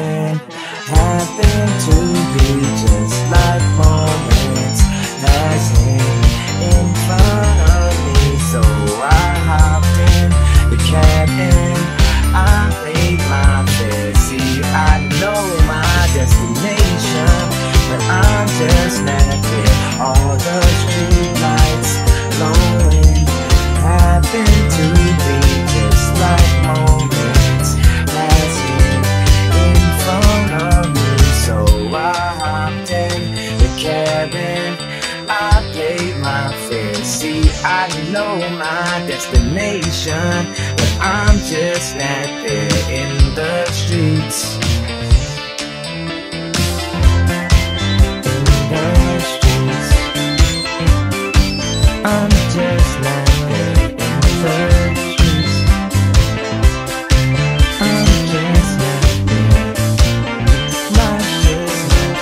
moment happened to be just like moments passing in front of me. So I hopped in the cab and I paid my fare. See, I know my destination, but I'm just not there. All the street lights glowing happen to be just like moments passing in front of me. So I hopped in the cab and I paid my fare. See, I know my destination, but I'm just not there in the streets. I'm just not there in the streets. I'm just not there. Life's just not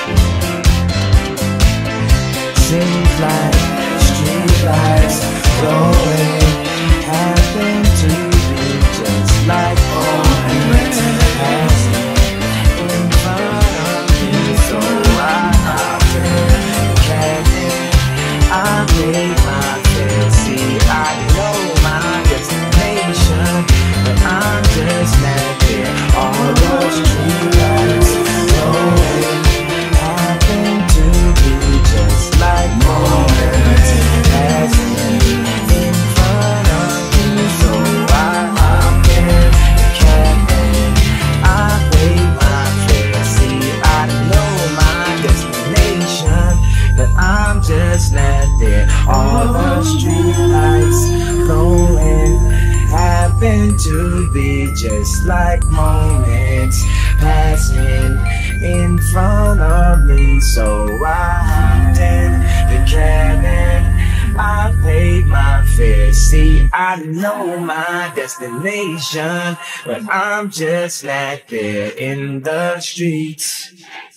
there. Seems like street lights glowing happen to be just like moments passing in front of me. So I hopped in the cab and I paid my fare. See, I know my destination, but I'm just not there. All those street lights glowing happen to be just like moments passing in front of me. So I hopped in the cab and I paid my fare. See, I know my destination, but I'm just not there. All the street lights glowing happen to be just like moments passing in front of me. So I hopped in the cab and I paid my fare. See, I know my destination, but I'm just not there in the streets.